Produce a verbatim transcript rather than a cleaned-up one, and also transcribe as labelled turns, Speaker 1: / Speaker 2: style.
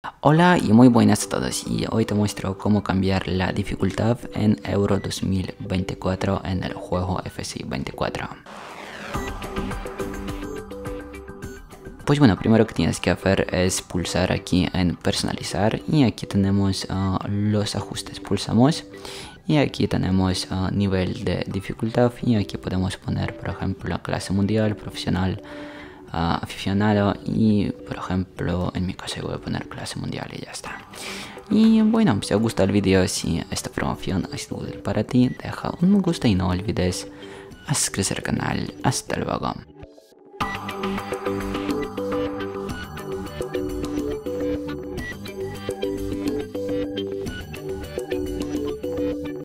Speaker 1: Hola y muy buenas a todos, y hoy te muestro cómo cambiar la dificultad en Euro dos mil veinticuatro en el juego F C veinticuatro. Pues bueno, primero que tienes que hacer es pulsar aquí en personalizar y aquí tenemos uh, los ajustes. Pulsamos y aquí tenemos uh, nivel de dificultad y aquí podemos poner, por ejemplo, clase mundial, profesional, uh, aficionado y, por ejemplo, en mi caso voy a poner clase mundial y ya está. Y bueno, si te gusta el vídeo, si esta promoción ha sido útil para ti, deja un me gusta y no olvides hacer crecer el canal. Hasta luego.